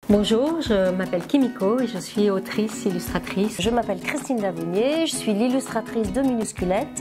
Bonjour, je m'appelle Kimiko et je suis autrice, illustratrice. Je m'appelle Christine Davenier, je suis l'illustratrice de Minusculette.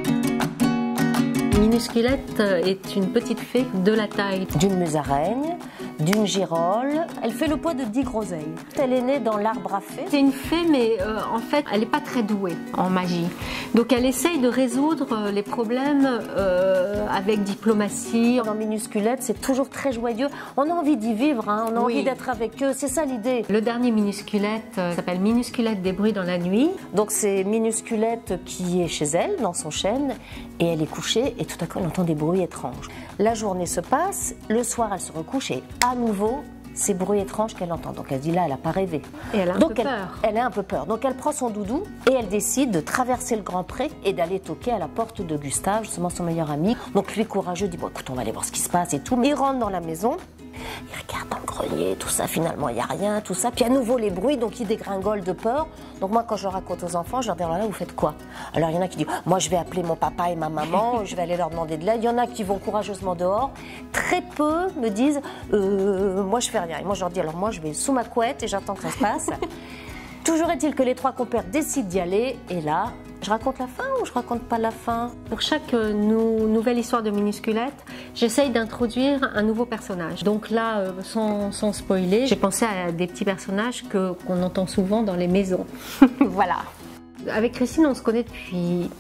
Minusculette est une petite fée de la taille d'une musaraigne, d'une girole. Elle fait le poids de 10 groseilles. Elle est née dans l'arbre à fées. C'est une fée, mais en fait, elle n'est pas très douée en magie. Donc elle essaye de résoudre les problèmes avec diplomatie. Dans Minusculette, c'est toujours très joyeux. On a envie d'y vivre, hein. On a envie d'être avec eux. C'est ça l'idée. Le dernier Minusculette s'appelle Minusculette des bruits dans la nuit. Donc c'est Minusculette qui est chez elle, dans son chêne, et elle est couchée, et tout à coup, elle entend des bruits étranges. La journée se passe, le soir, elle se recouche, et à nouveau, ces bruits étranges qu'elle entend. Donc elle dit là, elle n'a pas rêvé. Et elle a un peu peur. Elle a un peu peur. Donc elle prend son doudou et elle décide de traverser le grand pré et d'aller toquer à la porte de Gustave, justement son meilleur ami. Donc lui, courageux, dit bon écoute, on va aller voir ce qui se passe et tout. Mais il rentre dans la maison. Il regarde dans le grenier, tout ça, finalement, il n'y a rien, tout ça. Puis à nouveau les bruits, donc il dégringole de peur. Donc moi, quand je le raconte aux enfants, je leur dis, alors là, vous faites quoi? Alors il y en a qui disent, moi je vais appeler mon papa et ma maman, je vais aller leur demander de l'aide. Il y en a qui vont courageusement dehors. Très peu me disent, moi je fais rien. Et moi je leur dis, alors moi je vais sous ma couette et j'attends que ça se passe. Toujours est-il que les trois compères décident d'y aller, et là, je raconte la fin ou je raconte pas la fin? Pour chaque nouvelle histoire de Minusculette, j'essaye d'introduire un nouveau personnage. Donc là, sans spoiler, j'ai pensé à des petits personnages qu'on entend souvent dans les maisons. Voilà. Avec Christine, on se connaît depuis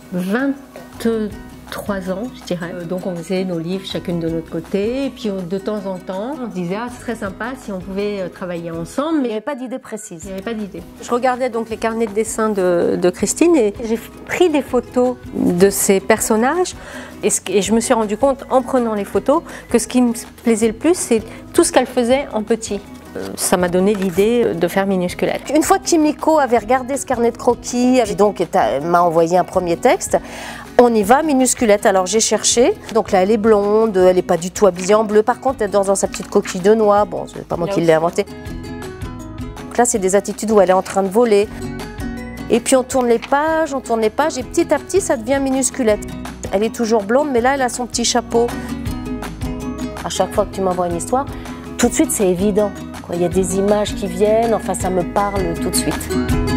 23 ans, je dirais. Donc on faisait nos livres chacune de notre côté, et puis de temps en temps, on se disait ce serait sympa si on pouvait travailler ensemble, mais il n'y avait pas d'idée précise. Il n'y avait pas d'idée. Je regardais donc les carnets de dessin de Christine et j'ai pris des photos de ces personnages et je me suis rendu compte en prenant les photos que ce qui me plaisait le plus, c'est tout ce qu'elle faisait en petit. Ça m'a donné l'idée de faire Minusculette. Une fois que Kimiko avait regardé ce carnet de croquis, donc m'a envoyé un premier texte, on y va, Minusculette. Alors j'ai cherché. Donc là, elle est blonde, elle n'est pas du tout habillée en bleu. Par contre, elle dort dans sa petite coquille de noix. Bon, c'est pas moi qui l'ai inventé. Donc là, c'est des attitudes où elle est en train de voler. Et puis on tourne les pages, et petit à petit, ça devient Minusculette. Elle est toujours blonde, mais là, elle a son petit chapeau. À chaque fois que tu m'envoies une histoire, tout de suite, c'est évident. Il y a des images qui viennent, enfin, ça me parle tout de suite.